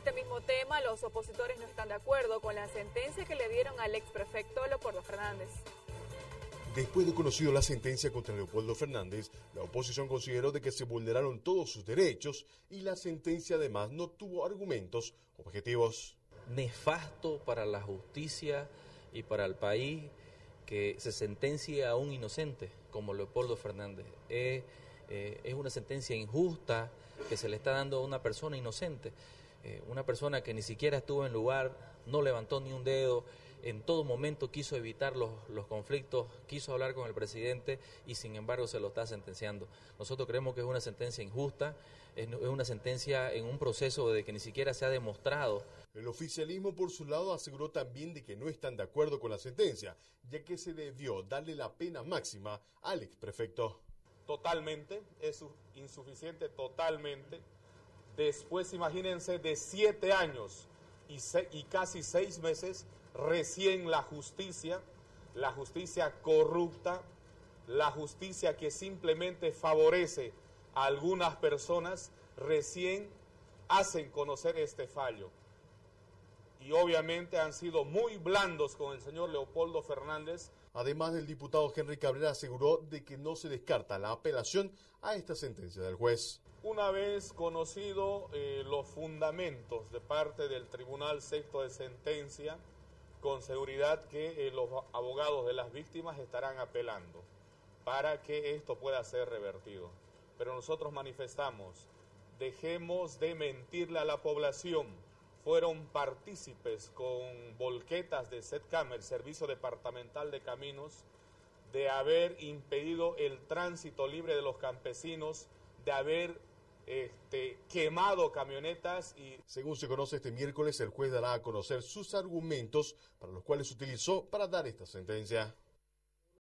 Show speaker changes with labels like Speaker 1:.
Speaker 1: este mismo tema, los opositores no están de acuerdo con la sentencia que le dieron al exprefecto Leopoldo Fernández.
Speaker 2: Después de conocido la sentencia contra Leopoldo Fernández, la oposición consideró de que se vulneraron todos sus derechos y la sentencia además no tuvo argumentos objetivos.
Speaker 3: Nefasto para la justicia y para el país que se sentencie a un inocente como Leopoldo Fernández. Es una sentencia injusta que se le está dando a una persona inocente, una persona que ni siquiera estuvo en lugar, no levantó ni un dedo, en todo momento quiso evitar los conflictos, quiso hablar con el presidente y sin embargo se lo está sentenciando. Nosotros creemos que es una sentencia injusta, es una sentencia en un proceso de que ni siquiera se ha demostrado.
Speaker 2: El oficialismo por su lado aseguró también de que no están de acuerdo con la sentencia, ya que se debió darle la pena máxima al exprefecto.
Speaker 4: Totalmente, es insuficiente totalmente. Después, imagínense, de 7 años y casi 6 meses, recién la justicia corrupta, la justicia que simplemente favorece a algunas personas, recién hacen conocer este fallo. Y obviamente han sido muy blandos con el señor Leopoldo Fernández.
Speaker 2: Además, el diputado Henry Cabrera aseguró de que no se descarta la apelación a esta sentencia del juez.
Speaker 4: Una vez conocido los fundamentos de parte del Tribunal Sexto de Sentencia, con seguridad que los abogados de las víctimas estarán apelando para que esto pueda ser revertido. Pero nosotros manifestamos, dejemos de mentirle a la población. Fueron partícipes con volquetas de SETCAM, el Servicio Departamental de Caminos, de haber impedido el tránsito libre de los campesinos, de haber quemado camionetas y...
Speaker 2: Según se conoce, este miércoles el juez dará a conocer sus argumentos para los cuales utilizó para dar esta sentencia.